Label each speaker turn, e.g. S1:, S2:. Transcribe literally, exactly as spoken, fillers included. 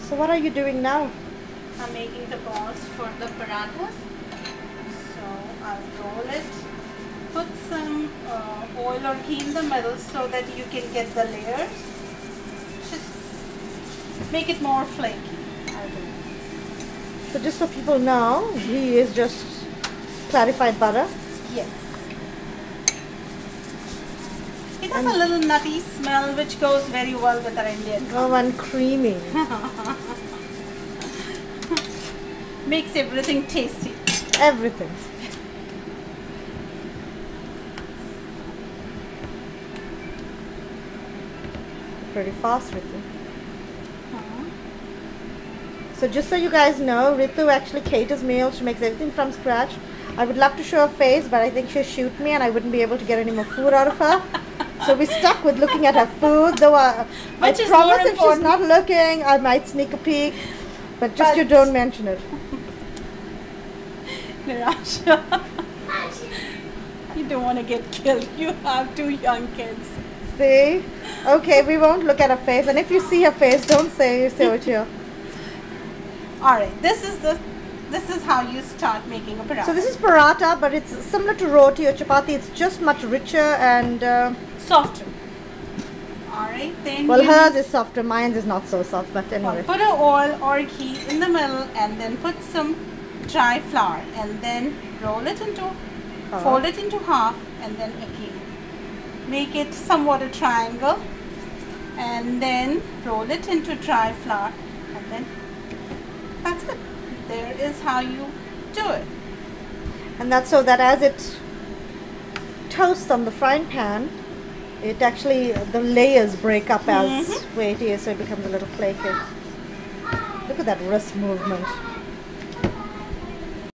S1: So what are you doing now?
S2: I'm making the balls for the parathas. So I'll roll it. Put some uh, oil or ghee in the middle so that you can get the layers. Just make it more flaky. I'll do.
S1: So just so people know, ghee is just clarified butter.
S2: Yes. It has a little nutty smell which goes very well with our Indian.
S1: Oh, and creamy.
S2: Makes everything tasty.
S1: Everything. Pretty fast, Ritu.
S2: Uh-huh.
S1: So just so you guys know, Ritu actually caters meals. She makes everything from scratch. I would love to show her face, but I think she'll shoot me and I wouldn't be able to get any more food out of her. So we're stuck with looking at her food. Though I, I
S2: Which is
S1: promise
S2: more
S1: if she's
S2: important.
S1: not looking, I might sneak a peek. But just
S2: But-
S1: you don't mention it.
S2: Nirasha, you don't want to get killed. You have two young kids.
S1: See? Okay, we won't look at her face. And if you see her face, don't say you say it here.
S2: Alright, this is the this is how you start making a paratha.
S1: So this is paratha, but it's similar to roti or chapati. It's just much richer and... Uh,
S2: softer. Alright, then
S1: well,
S2: you
S1: hers is softer. Mine is not so soft, but anyway.
S2: put a oil or ghee in the middle and then put some dry flour and then roll it into,
S1: Uh-huh.
S2: fold it into half and then again. Make it somewhat a triangle and then roll it into dry flour and then that's it. There is how you do it.
S1: And that's so that as it toasts on the frying pan, it actually, the layers break up as
S2: Mhm.
S1: way it is, so it becomes a little flaky. Look at that wrist movement.